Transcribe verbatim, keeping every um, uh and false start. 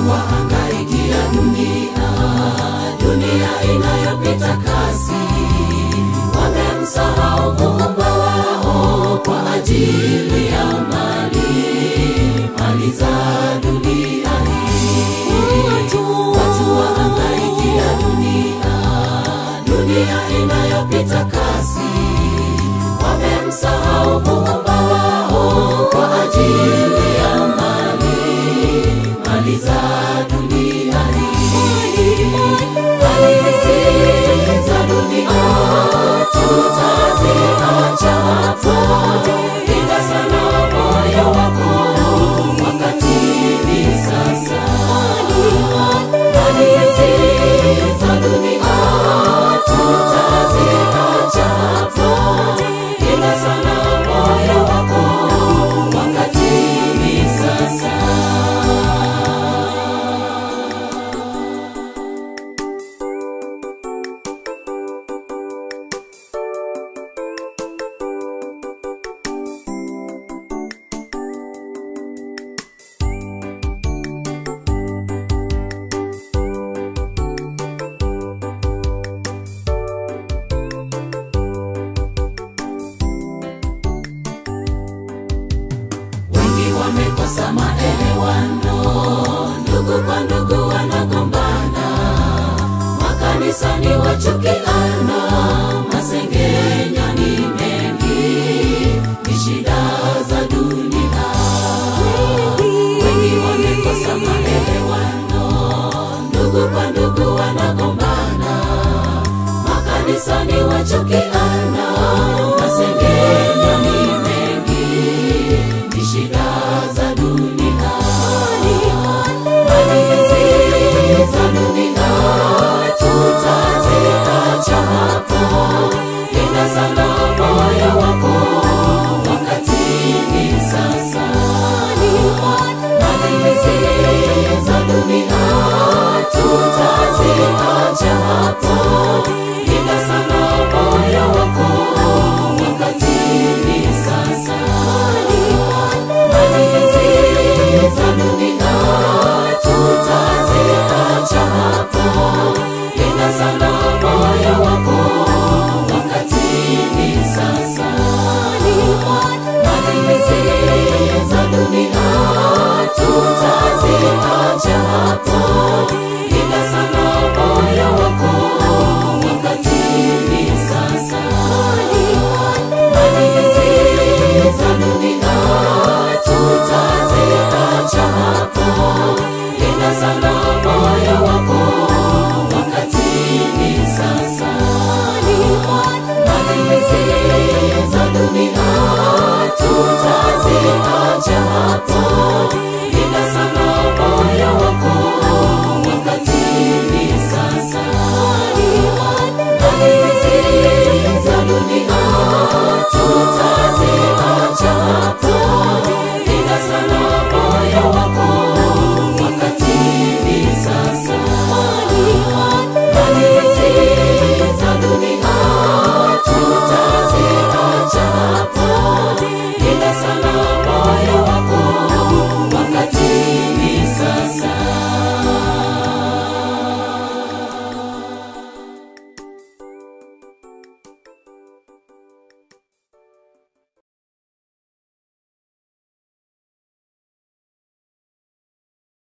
Watu wahangaikia dunia, dunia inayopita kasi. Wamemsahau Muumba wao kwa ajili ya mali, mali za dunia hii. Watu wahangaikia dunia, dunia inayopita kasi. Wamemsahau Muumba wao kwa ajili ya mali, mali za dunia hii. Mali hizi za dunia tutaziacha hapo. Linda sana moyo wako, wakati ni sasa. Mali hizi za dunia tutaziacha hapo. Linda sana moyo wako, wakati ni sasa. Wamekosa maelewano, ndugu kwa ndugu wanagombana, makanisani wachukiana, masengenya ni mengi, ni shida za dunia. Wengi wamekosa maelewano, ndugu kwa ndugu wanagombana, makanisani wachukiana, masengenya ni mengi, ni shida za dunia. Mali hizi za dunia tutaziacha hapo. Linda sana moyo wako, wakati ni sasa. Mali hizi za dunia tutaziacha hapo. Linda sana moyo wako, wakati ni sasa. Mali hizi za dunia tutaziacha hapo. Linda sana moyo wako, wakati ni sasa. Mali hizi za dunia tutaziacha hapo.